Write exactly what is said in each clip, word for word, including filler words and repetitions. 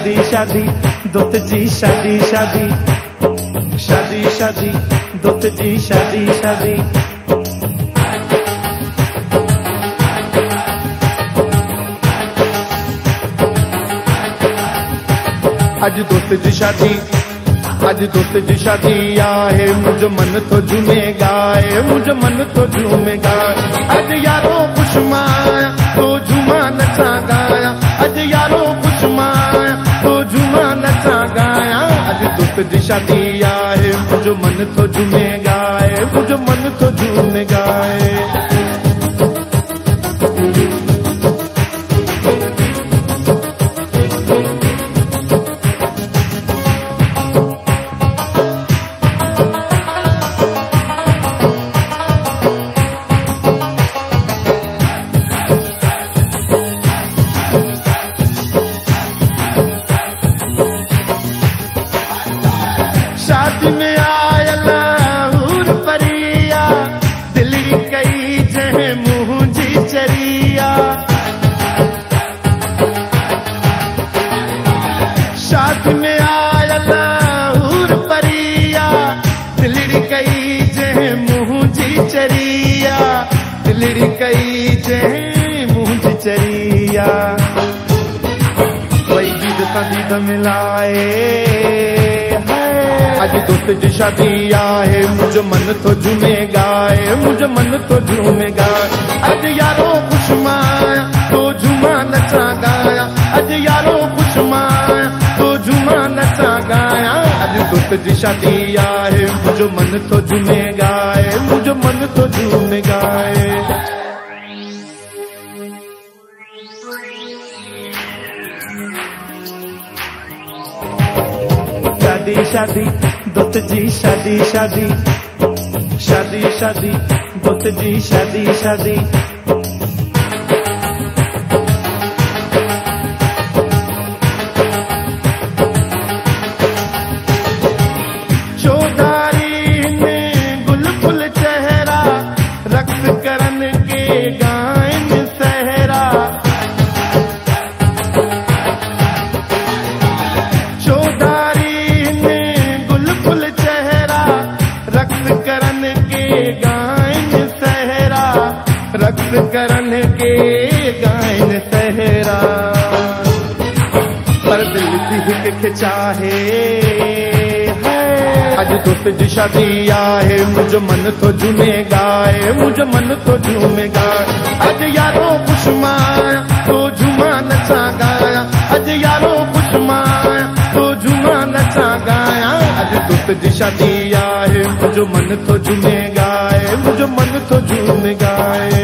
शादी शादी दोस्त जी शादी शादी शादी शादी दोस्त जी शादी शादी। आज दोस्त जी शादी आज दोस्त जी शादी आहे मुझो मन तो झूमेगा मुझो मन तो झूमेगा। आज यारो खुशमाया तो झूमा नचा गाया आज यारो खुशमाया तो झूमा नचा गाया। आज दोस्त जी शादी आहे मुझो मन तो झूमेगा मुझो मन तो झूमेगा। शादी में आयल हूर परिया दिल्ली कई जह मुंहिंजी चरिया। शादी में आयल हूर परिया दिल्ली कई जह मुंहिंजी चरिया दिल्ली कई जह मुंहिंजी चरिया। वही गीत संगीत मिलाए आज दोस्त जी शादी आहे मुझो मन तो झूमेगा मुझो मन तो झूमेगा। आज यारो खुशमाया तो झूमा नचा गाया आज यारो खुशमाया तो झूमा नचा गाया। आज दोस्त जी शादी आहे मुझो मन तो झूमेगा मुझो मन तो झूमेगा। शादी शादी दोस्त जी शादी शादी शादी शादी दोस्त जी शादी शादी। चौधारी ने गुल फुल चेहरा रक्त करन के गायन सहरा। चौधारी ने गुल फुल चेहरा रक्त करन के गायन सहरा रक्त करन के गायन सहरा। पर दिल दिल के चाहे आज दोस्त जी शादी आहे मुझो मन तो झूमेगा मुझो मन तो झूमेगा। आज यारो खुशमाया तो झूमा नचा गाया आज यारो खुशमाया तो झूमा नचा गाया। आज दोस्त जी शादी आहे मुझो मन तो झूमेगा मुझो मन तो झूमेगा।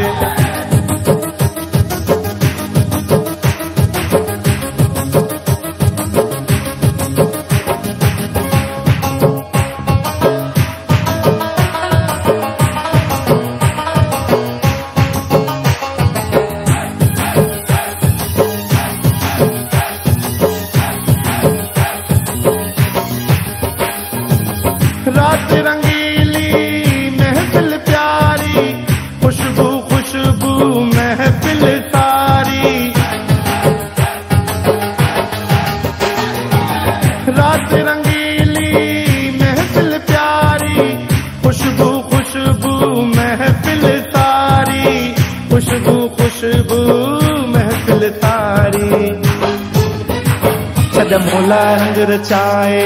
रात रंगीली महफिल प्यारी खुशबू खुशबू महफिल सारी। रात रंगीली महफिल प्यारी खुशबू खुशबू महफिल सारी खुशबू खुशबू महफिल सारी। सदा मोला रंग रचाए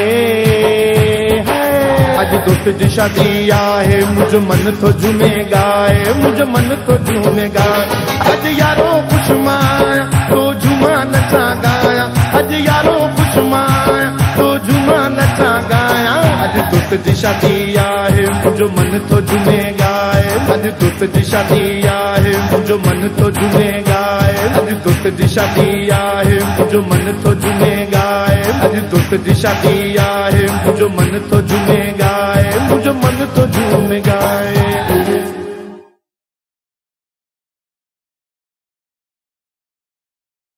आज दोस्त जी शादी आहे मुझो मन तो झूमेगा मुझो मन तो झूमेगा। आज यारो खुशमाया तो झूमा नचा गाया आज यारो खुशमाया तो झूमा नचा गाया। आज दोस्त जी शादी आहे मुझो मन तो झूमेगा आज दोस्त जी शादी आहे मुझो मन तो झूमेगा आज दोस्त जी शादी आहे मुझो मन तो झूमेगा आज दोस्त जी शादी आहे मुझो मन तो झूमेगा।